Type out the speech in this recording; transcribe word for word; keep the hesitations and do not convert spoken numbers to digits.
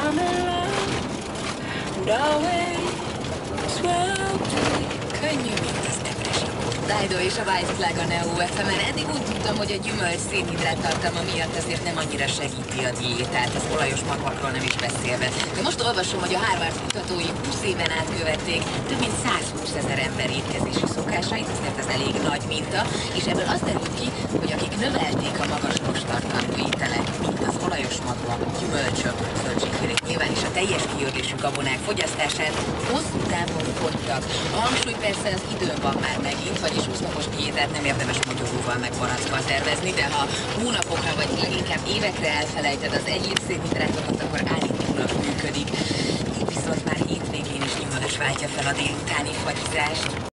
I'm in love, and always will be. Könnyű, mint az depression. Dido és a White Flag a Neo ef em-en. Eddig úgy tudtam, hogy a gyümölcs szénhidrát tartalma miatt azért nem annyira segíti a diétát, az olajos magvakról nem is beszélve. De most olvasom, hogy a Harvard kutatói húsz éven át követték több mint százhúszezer ember étkezési szokásait, azért ez elég nagy minta, és ebből az derült ki, hogy akik növelték a magas rosttartalmú ételek, mint az olajos magvak, gyümölcsök, zöldségfélék, nyilván is a teljes kiördésű gabonák fogyasztását, hosszú távon fogytak. A hangsúly persze az időn van már megint, vagyis húsz napos diétát nem érdemes mogyorúval meg barackkal tervezni, de ha hónapokra vagy leginkább évekre elfelejted az egyéb szénhidrátokat, akkor állítólag működik. Így viszont már hétvégén is gyümölcs váltja fel a délutáni fagyizást.